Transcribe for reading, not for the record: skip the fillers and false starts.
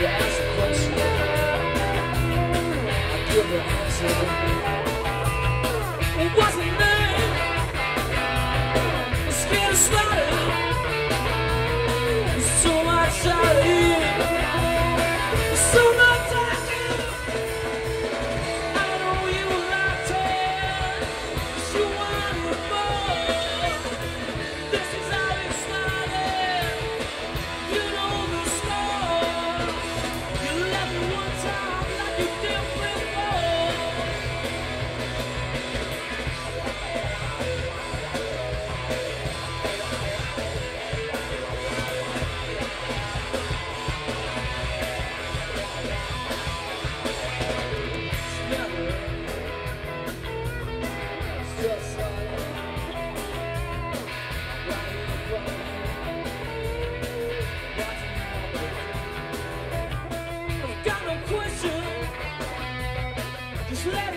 ask a question, I give the answer. What's the name? I'm scared of starting. There's so much out here. There's so much talking. I know you like it. You want it more. This is how it started. You know the score. You left me one time like you did before. Got no question, just let it